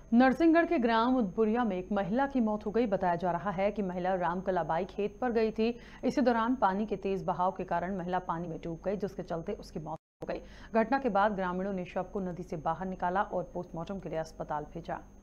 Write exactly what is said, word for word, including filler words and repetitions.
नरसिंहगढ़ के ग्राम उदपुरिया में एक महिला की मौत हो गई। बताया जा रहा है कि महिला रामकलाबाई खेत पर गई थी। इसी दौरान पानी के तेज बहाव के कारण महिला पानी में डूब गई, जिसके चलते उसकी मौत हो गई। घटना के बाद ग्रामीणों ने शव को नदी से बाहर निकाला और पोस्टमार्टम के लिए अस्पताल भेजा।